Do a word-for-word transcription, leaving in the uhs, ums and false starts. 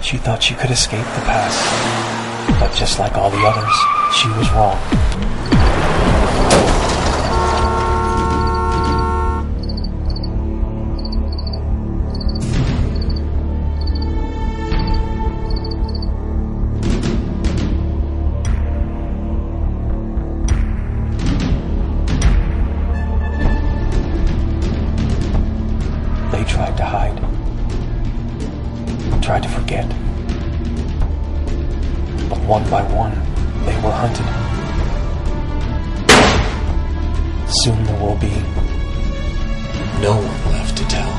She thought she could escape the past, but just like all the others, she was wrong. They tried to hide, tried to forget. But one by one, they were hunted. Soon there will be no one left to tell.